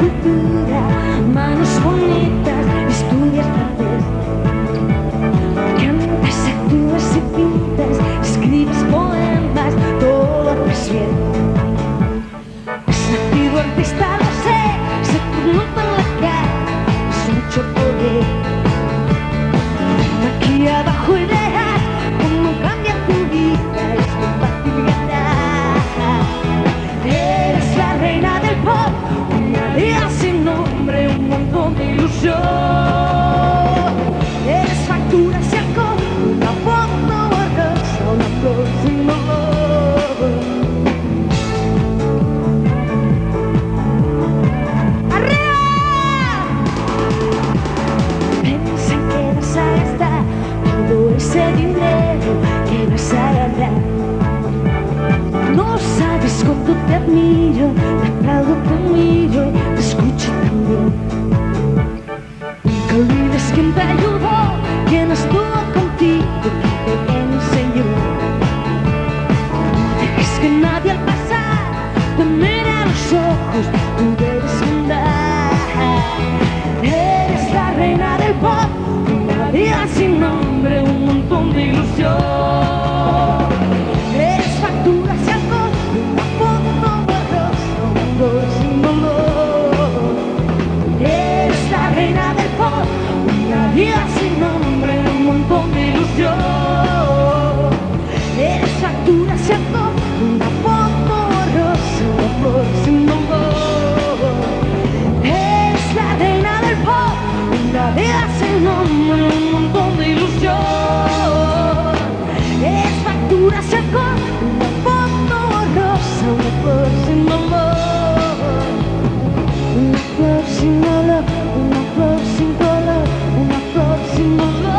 cultura, manos bonitas, estudias francés. Cantas, actúas y pintas, escribes poemas, todo haces bien. Has nacido artista, lo sé, se te nota en la cara, es mucho poder. Maquilla bajo ideas, cómo cambia tu vida, es muy fácil ganar. Eres la reina del pop, una día sin nombre, un montón de ilusión. Eres factura, seco, una foto borrosa, una flor sin olor. ¡Arriba! Piensa en que vas a gastar todo ese dinero que vas a ganar. No sabes cuánto te admiro, te aplaudo, te miro, te escucho también. Nunca olvides quién te ayudó, quién estuvo contigo, quién te enseñó. No dejes que nadie al pasar te mire a los ojos, tú debes andar. Eres la reina del pop, una vida sin nombre, un montón de ilusión. Eres factura, si algo, una foto borrosa, un flor sin olor. Eres la reina del pop, una vida sin nombre, un montón de ilusión. Eres factura, si algo, una foto borrosa, una flor sin olor. Eres la reina del pop, una vida sin nombre, un montón de ilusión. Es factura, seco, una foto borrosa, una flor sin olor. Una flor sin olor, una flor sin color, una flor sin olor.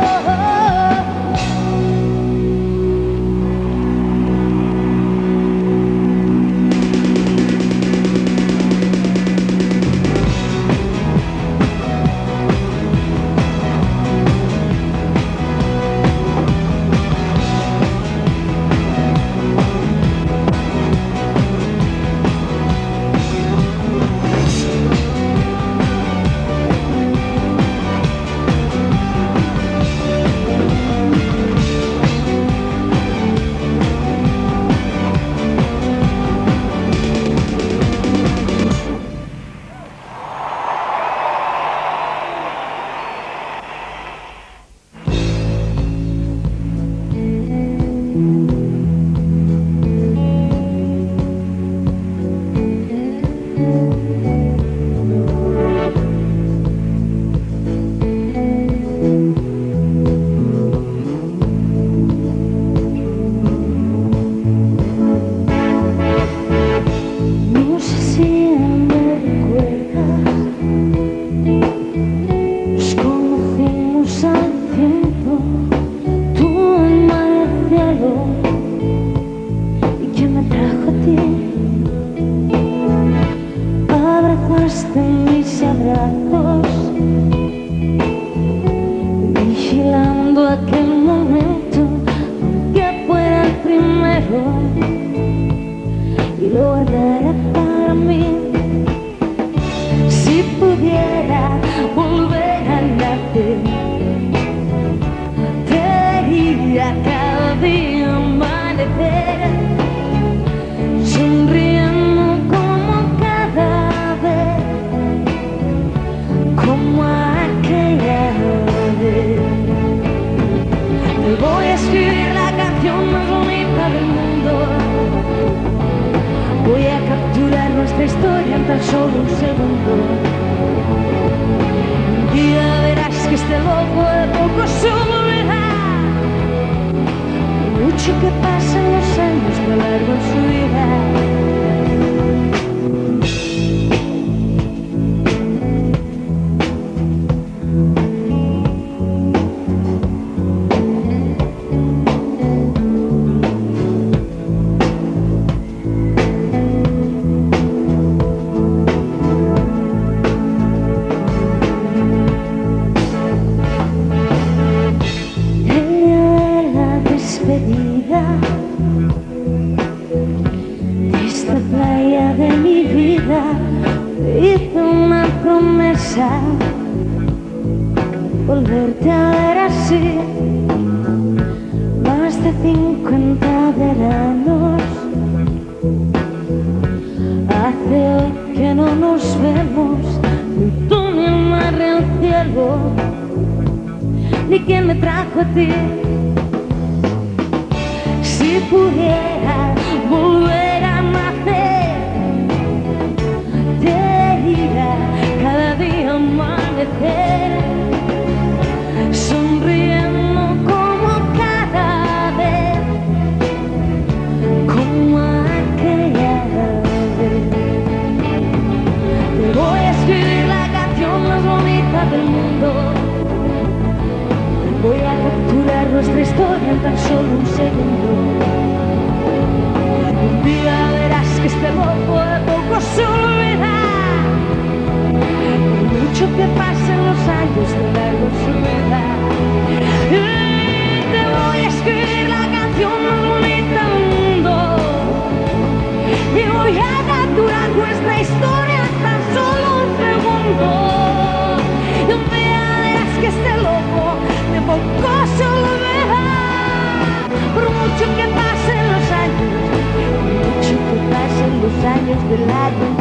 No sé si me recuerdas, nos conocimos al tiempo, tú en mar el cielo, y quién me trajo a ti. Abrazaste mis abrazos, vigilando aquel momento, aunque fuera el primero, y lo guardaré para mí. Si pudiera volver a nacer, te diría cada día amanecer, sonriendo como cada vez, como aquella vez. Te voy a escribir la canción más bonita del mundo. Voy a capturar nuestra historia en tan solo un segundo. Un día verás que este loco de poco se volverá. Por mucho que pasen los años, que alargan su vida. despedida de esta que no nos vemos, ni tú ni el mar ni el cielo, ni quien me trajo a ti. Si pudiera volver a nacer, te diría cada día amanecer, sonriendo como cada vez, como aquella vez. Te voy a escribir la canción más bonita del mundo. Voy a capturar nuestra historia en tan solo un segundo. Un día verás que este loco de poco se olvida. Por mucho que pasen los años de largo su vida. Y te voy a escribir la canción más bonita del mundo. Y voy a capturar nuestra historia en tan solo un segundo. Y un día verás que este loco de poco se olvida. Por mucho que pasen los años, por mucho que pasen los años de largo.